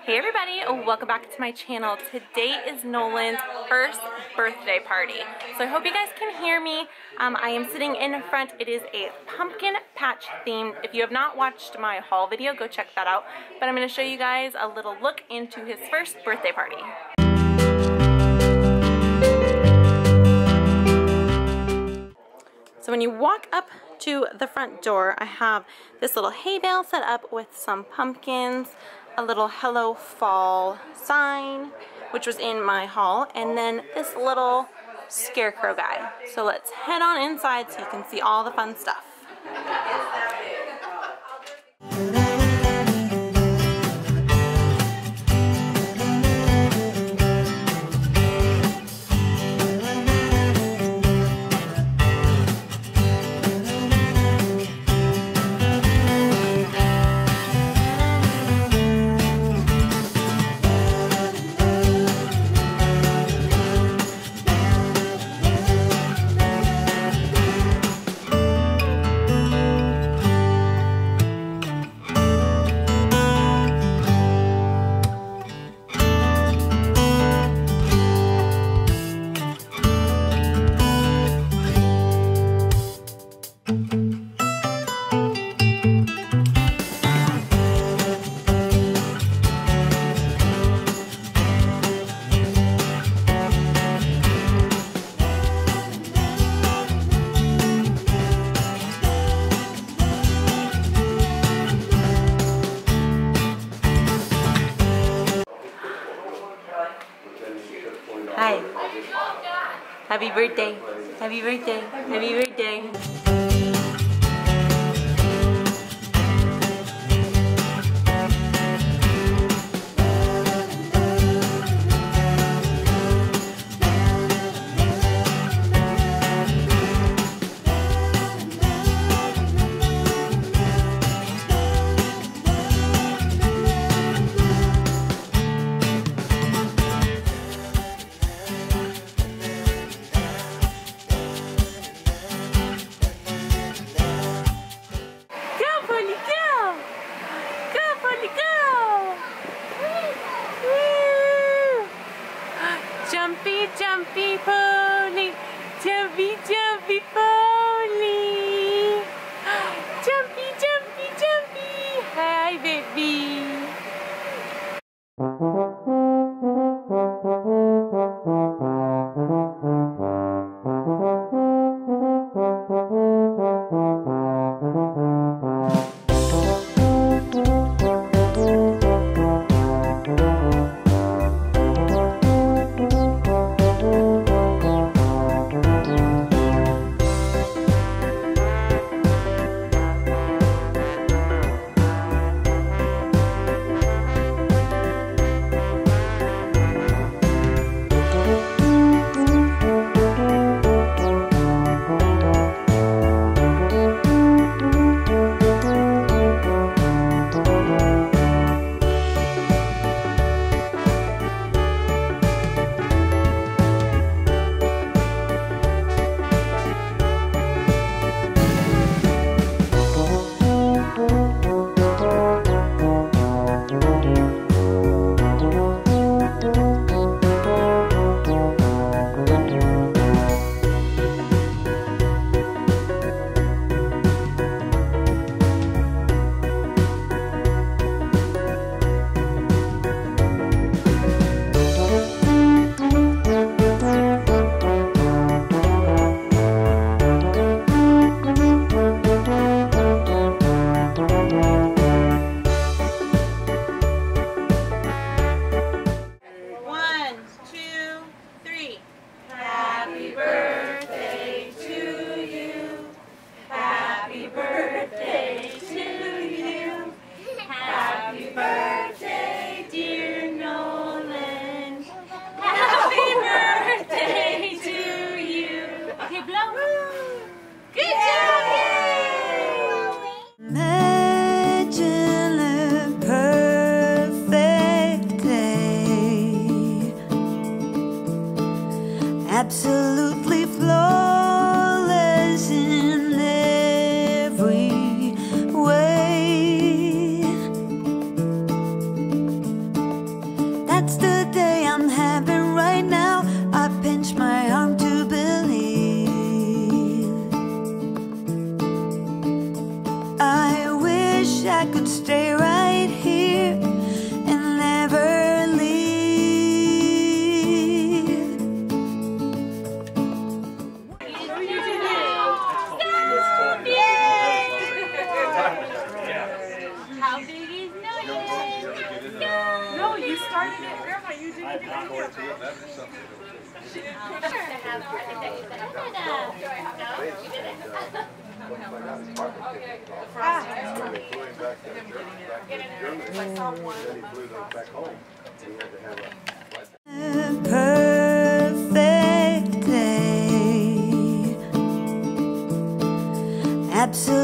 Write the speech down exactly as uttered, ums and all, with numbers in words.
Hey everybody, welcome back to my channel. Today is Nolan's first birthday party. So I hope you guys can hear me. Um, I am sitting in front. It is a pumpkin patch theme. If you have not watched my haul video, go check that out. But I'm going to show you guys a little look into his first birthday party. So when you walk up to the front door, I have this little hay bale set up with some pumpkins, a little Hello Fall sign, which was in my haul, and then this little scarecrow guy. So let's head on inside so you can see all the fun stuff. Hi. Happy birthday. Happy birthday. Happy birthday. Jumpy, jumpy pony, jumpy, jumpy pony, jumpy, jumpy, jumpy, hi baby. Absolutely flawless in every way. that's the day I'm having right now. I pinch my arm to believe. I wish I could stay right here and never leave. How big is Nolan? No, you started it, Grandma. You did it. Perfect day, absolutely.